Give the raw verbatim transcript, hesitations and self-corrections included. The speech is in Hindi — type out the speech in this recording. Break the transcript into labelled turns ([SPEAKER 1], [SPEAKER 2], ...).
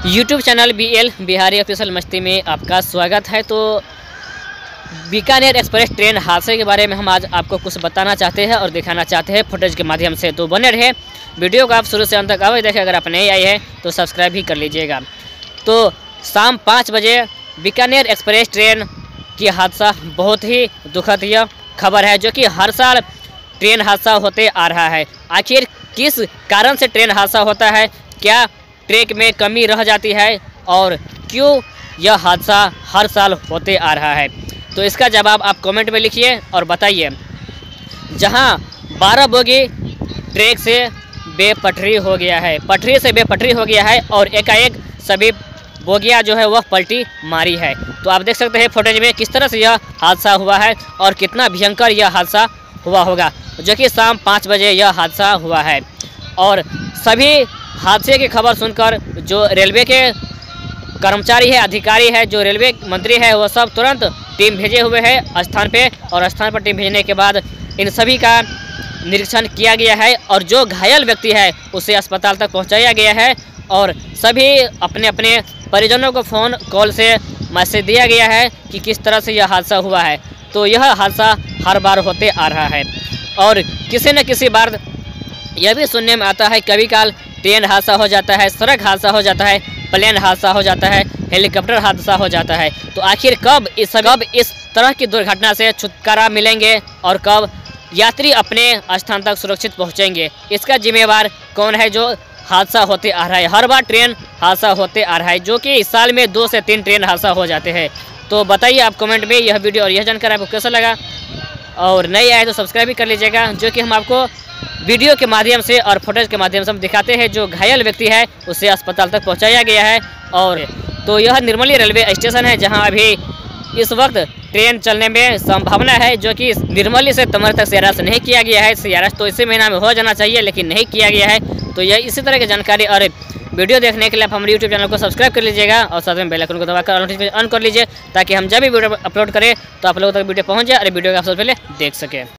[SPEAKER 1] YouTube channel B L Bihari official मस्ती में आपका स्वागत है। तो बीकानेर एक्सप्रेस ट्रेन हादसे के बारे में हम आज आपको कुछ बताना चाहते हैं और दिखाना चाहते हैं फुटेज के माध्यम से। तो बने रहे वीडियो को आप शुरू से अंत तक अवश्य देखें। अगर आप नए आए हैं तो सब्सक्राइब भी कर लीजिएगा। तो शाम पाँच बजे बीकानेर एक्सप्रेस ट्रेन की हादसा बहुत ही दुखद यह खबर है, जो कि हर साल ट्रेन हादसा होते आ रहा है। आखिर किस कारण से ट्रेन हादसा होता है, क्या ट्रैक में कमी रह जाती है और क्यों यह हादसा हर साल होते आ रहा है, तो इसका जवाब आप कमेंट में लिखिए और बताइए। जहां बारह बोगी ट्रैक से बेपटरी हो गया है, पटरी से बेपटरी हो गया है और एकाएक सभी बोगियां जो है वह पलटी मारी है। तो आप देख सकते हैं फुटेज में किस तरह से यह हादसा हुआ है और कितना भयंकर यह हादसा हुआ होगा, जो कि शाम पाँच बजे यह हादसा हुआ है। और सभी हादसे की खबर सुनकर जो रेलवे के कर्मचारी है, अधिकारी है, जो रेलवे मंत्री है, वो सब तुरंत टीम भेजे हुए हैं स्थान पे। और स्थान पर टीम भेजने के बाद इन सभी का निरीक्षण किया गया है और जो घायल व्यक्ति है उसे अस्पताल तक पहुंचाया गया है। और सभी अपने अपने परिजनों को फ़ोन कॉल से मैसेज दिया गया है कि किस तरह से यह हादसा हुआ है। तो यह हादसा हर बार होते आ रहा है और किसी न किसी बार यह भी सुनने में आता है, कभी काल ट्रेन हादसा हो जाता है, सड़क हादसा हो जाता है, प्लेन हादसा हो जाता है, हेलीकॉप्टर हादसा हो जाता है। तो आखिर कब इस कब इस तरह की दुर्घटना से छुटकारा मिलेंगे और कब यात्री अपने स्थान तक सुरक्षित पहुंचेंगे, इसका जिम्मेवार कौन है जो हादसा होते आ रहा है। हर बार ट्रेन हादसा होते आ रहा है, जो कि इस साल में दो से तीन ट्रेन हादसा हो जाते हैं। तो बताइए आप कमेंट में यह वीडियो और यह जानकारी आपको कैसा लगा, और नए आए तो सब्सक्राइब भी कर लीजिएगा। जो कि हम आपको वीडियो के माध्यम से और फुटेज के माध्यम से हम दिखाते हैं, जो घायल व्यक्ति है उसे अस्पताल तक पहुंचाया गया है। और तो यह निर्मली रेलवे स्टेशन है, जहां अभी इस वक्त ट्रेन चलने में संभावना है, जो कि निर्मली से तमर तक सीआरएस नहीं किया गया है। सीआरएस तो इसी महीना में हो जाना चाहिए, लेकिन नहीं किया गया है। तो यह इसी तरह की जानकारी और वीडियो देखने के लिए आप हमारे यूट्यूब चैनल को सब्सक्राइब कर लीजिएगा और साथ में बेल आइकन को दबाकर नोटिफिकेशन ऑन कर लीजिए, ताकि हम जब भी वीडियो अपलोड करें तो आप लोगों तक वीडियो पहुंच जाए और वीडियो को आप सबसे पहले देख सकें।